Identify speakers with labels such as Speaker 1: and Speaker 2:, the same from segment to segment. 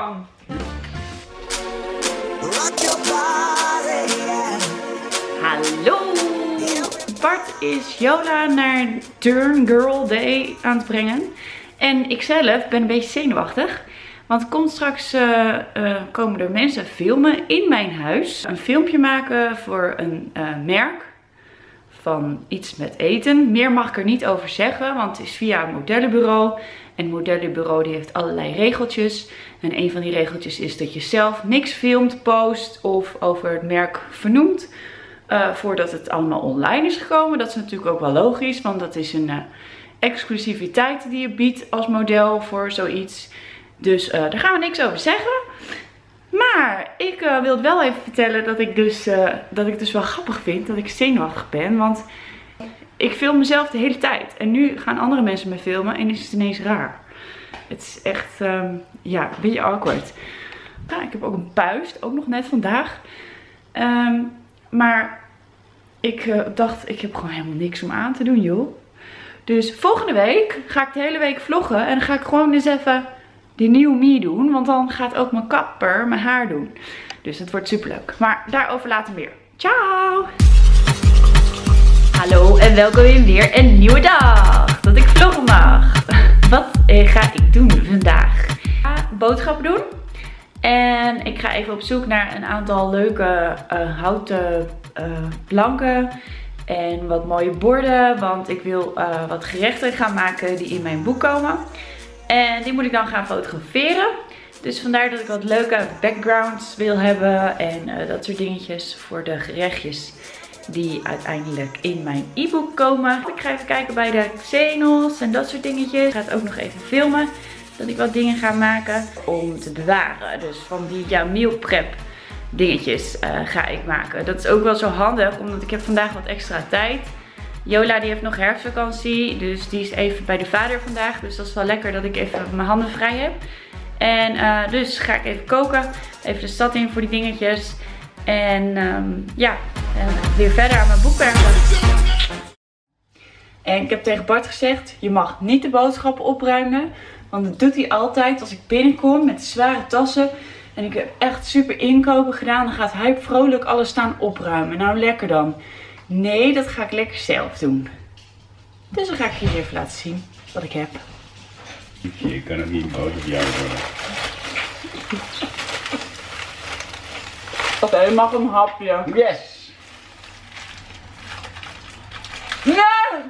Speaker 1: van. Hallo! Bart is Jola naar Turn Girl Day aan het brengen. En ikzelf ben een beetje zenuwachtig. Want er komt straks komen er mensen filmen in mijn huis. Een filmpje maken voor een merk van iets met eten. Meer mag ik er niet over zeggen, want het is via een modellenbureau. En het modellenbureau die heeft allerlei regeltjes. En een van die regeltjes is dat je zelf niks filmt, post of over het merk vernoemt. Voordat het allemaal online is gekomen. Dat is natuurlijk ook wel logisch, want dat is een exclusiviteit die je biedt als model voor zoiets. Dus daar gaan we niks over zeggen. Maar ik wil wel even vertellen dat ik dus wel grappig vind dat ik zenuwachtig ben. Want ik film mezelf de hele tijd. En nu gaan andere mensen me filmen en is het ineens raar. Het is echt, ja, een beetje awkward. Nou, ik heb ook een puist, ook nog net vandaag. Maar ik dacht, ik heb gewoon helemaal niks om aan te doen, joh. Dus volgende week ga ik de hele week vloggen. En dan ga ik gewoon eens even die nieuwe me doen. Want dan gaat ook mijn kapper mijn haar doen. Dus het wordt super leuk. Maar daarover later meer. Ciao! Hallo en welkom in weer een nieuwe dag. Dat ik vloggen mag. Wat ga ik doen vandaag? Ik ga boodschappen doen. En ik ga even op zoek naar een aantal leuke houten planken. En wat mooie borden. Want ik wil wat gerechten gaan maken die in mijn boek komen. En die moet ik dan gaan fotograferen. Dus vandaar dat ik wat leuke backgrounds wil hebben. En dat soort dingetjes voor de gerechtjes die uiteindelijk in mijn e-book komen. Ik ga even kijken bij de Xenos en dat soort dingetjes. Ik ga het ook nog even filmen. Dat ik wat dingen ga maken om te bewaren. Dus van die meal prep dingetjes ga ik maken. Dat is ook wel zo handig, omdat ik heb vandaag wat extra tijd. Jola die heeft nog herfstvakantie, dus die is even bij de vader vandaag. Dus dat is wel lekker dat ik even mijn handen vrij heb. En dus ga ik even koken, even de stad in voor die dingetjes. En ja, weer verder aan mijn boek werken. En ik heb tegen Bart gezegd, je mag niet de boodschappen opruimen. Want dat doet hij altijd als ik binnenkom met zware tassen. En ik heb echt super inkopen gedaan. Dan gaat hij vrolijk alles staan opruimen. Nou, lekker dan. Nee, dat ga ik lekker zelf doen. Dus dan ga ik jullie even laten zien wat ik heb.
Speaker 2: Je kan ook niet boos op jou worden.
Speaker 1: Oké, je mag een hapje.
Speaker 2: Yes!
Speaker 1: Nee!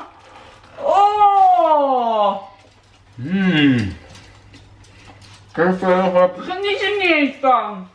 Speaker 1: Oh!
Speaker 2: Kijk wel wat.
Speaker 1: Geniet er niet eens van.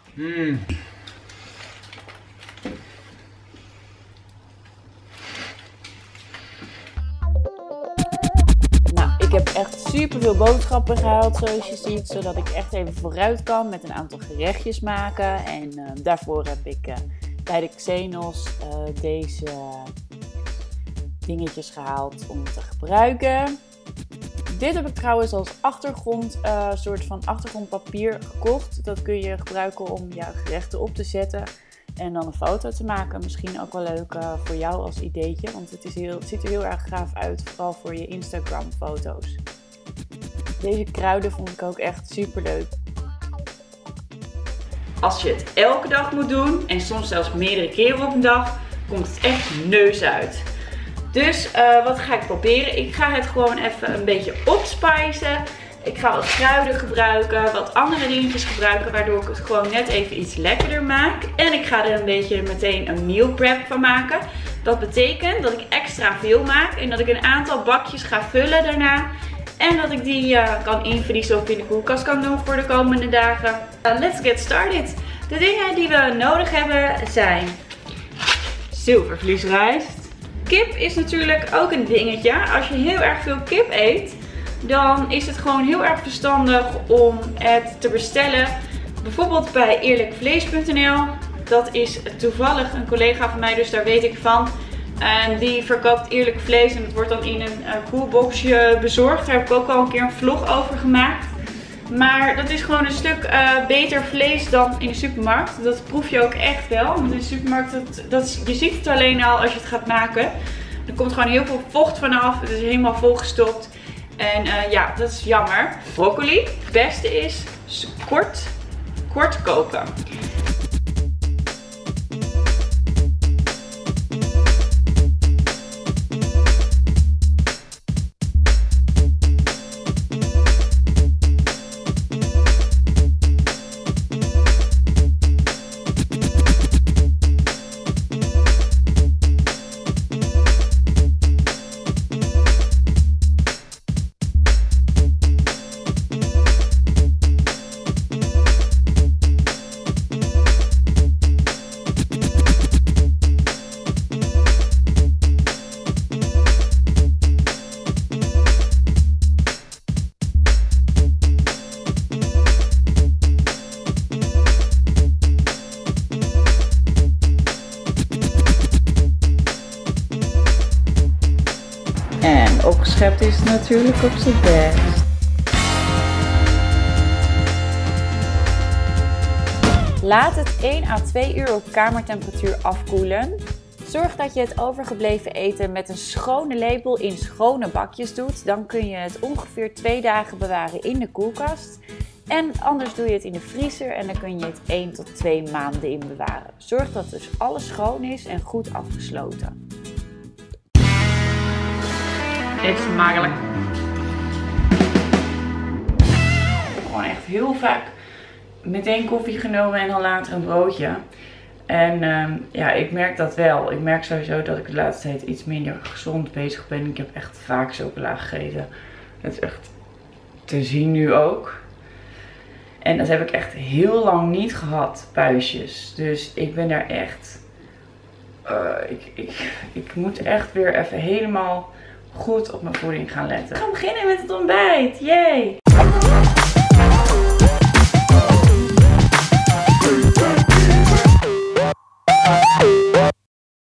Speaker 1: Nou, ik heb echt super veel boodschappen gehaald zoals je ziet. Zodat ik echt even vooruit kan met een aantal gerechtjes maken. En daarvoor heb ik bij de Xenos deze dingetjes gehaald om te gebruiken. Dit heb ik trouwens als achtergrond, soort van achtergrondpapier gekocht. Dat kun je gebruiken om jouw gerechten op te zetten en dan een foto te maken. Misschien ook wel leuk voor jou als ideetje, want het ziet er heel erg gaaf uit, vooral voor je Instagram foto's. Deze kruiden vond ik ook echt super leuk. Als je het elke dag moet doen, en soms zelfs meerdere keren op een dag, komt het echt neus uit. Dus wat ga ik proberen? Ik ga het gewoon even een beetje opspicen. Ik ga wat kruiden gebruiken, wat andere dingetjes gebruiken, waardoor ik het gewoon net even iets lekkerder maak. En ik ga er een beetje meteen een meal prep van maken. Dat betekent dat ik extra veel maak en dat ik een aantal bakjes ga vullen daarna. En dat ik die kan invriezen of in de koelkast kan doen voor de komende dagen. Let's get started. De dingen die we nodig hebben zijn zilvervliesrijst. Kip is natuurlijk ook een dingetje. Als je heel erg veel kip eet, dan is het gewoon heel erg verstandig om het te bestellen. Bijvoorbeeld bij eerlijkvlees.nl. Dat is toevallig een collega van mij, dus daar weet ik van. En die verkoopt eerlijk vlees en het wordt dan in een koelboxje bezorgd. Daar heb ik ook al een keer een vlog over gemaakt. Maar dat is gewoon een stuk beter vlees dan in de supermarkt. Dat proef je ook echt wel. Want in de supermarkt, je ziet het alleen al als je het gaat maken. Er komt gewoon heel veel vocht vanaf. Het is helemaal volgestopt. En ja, dat is jammer. Broccoli. Het beste is kort koken. En opgeschept is het natuurlijk op zijn best. Laat het 1 à 2 uur op kamertemperatuur afkoelen. Zorg dat je het overgebleven eten met een schone lepel in schone bakjes doet. Dan kun je het ongeveer 2 dagen bewaren in de koelkast. En anders doe je het in de vriezer en dan kun je het 1 tot 2 maanden in bewaren. Zorg dat dus alles schoon is en goed afgesloten. Dit is smakelijk. Ik heb gewoon echt heel vaak meteen koffie genomen en dan later een broodje. En ja, ik merk dat wel. Ik merk sowieso dat ik de laatste tijd iets minder gezond bezig ben. Ik heb echt vaak chocola gegeten. Dat is echt te zien nu ook. En dat heb ik echt heel lang niet gehad, puistjes. Dus ik ben daar echt... Ik moet echt weer even helemaal goed op mijn voeding gaan letten. We gaan beginnen met het ontbijt. Yay!